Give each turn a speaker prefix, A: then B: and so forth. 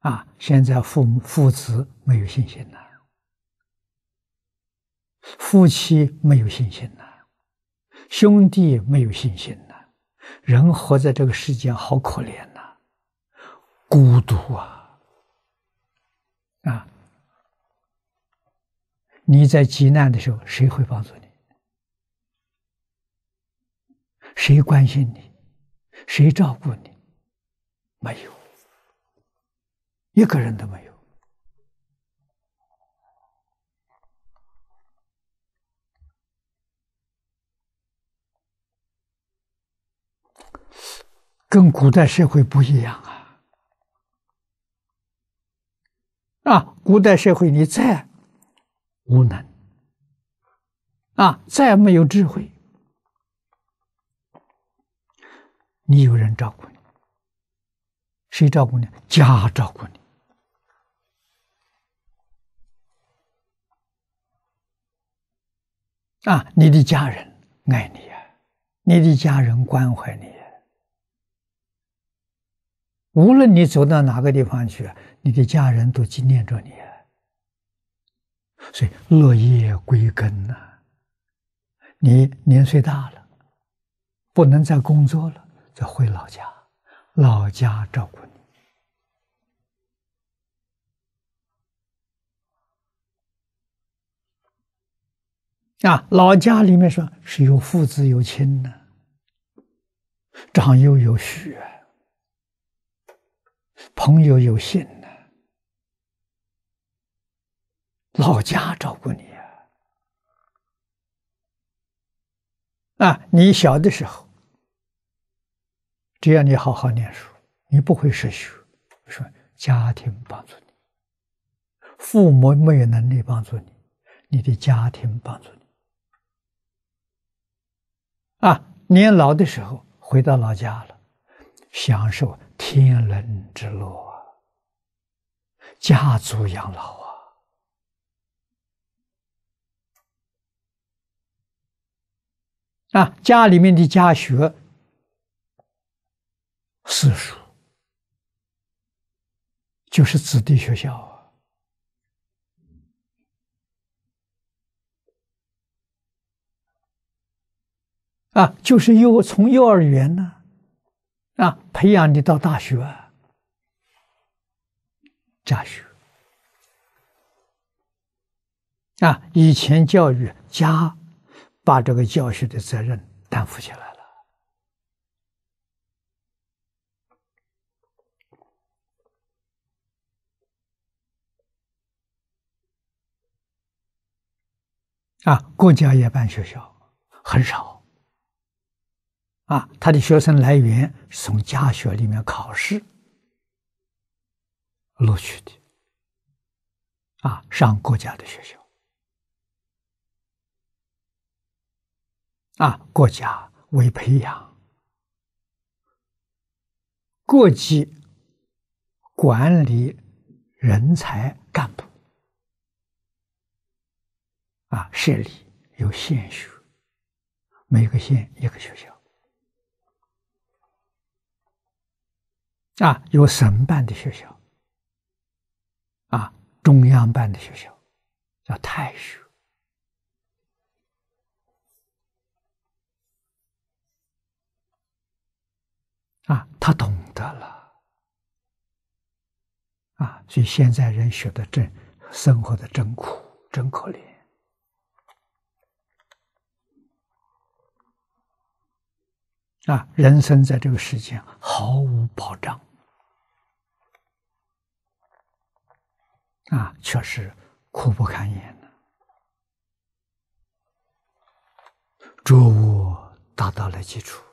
A: 现在父子没有信心了，夫妻没有信心了，兄弟没有信心了，人活在这个世间好可怜呐，孤独你在急难的时候，谁会帮助你？谁关心你？谁照顾你？没有，一个人都没有。跟古代社会不一样古代社会你再无能再没有智慧，你有人照顾你，谁照顾你？家照顾你你的家人爱你你的家人关怀你无论你走到哪个地方去，你的家人都纪念着你所以落叶归根你年岁大了，不能再工作了，就回老家，老家照顾你老家里面说是有父子有亲长幼有序朋友有信老家照顾你你小的时候，只要你好好念书，你不会失学，说家庭帮助你，父母没有能力帮助你，你的家庭帮助你年老的时候回到老家了，享受天伦之乐家族养老家里面的家学私塾就是子弟学校就是从幼儿园培养你到大学家学以前教育家把这个教学的责任担负起来了国家也办学校很少他的学生来源是从家学里面考试录取的上国家的学校国家为培养国际管理人才干部设立有县学，每个县一个学校有省办的学校中央办的学校叫太学他懂得了所以现在人学的生活的真苦真可怜人生在这个世界毫无保障确实苦不堪言诸我达到了基础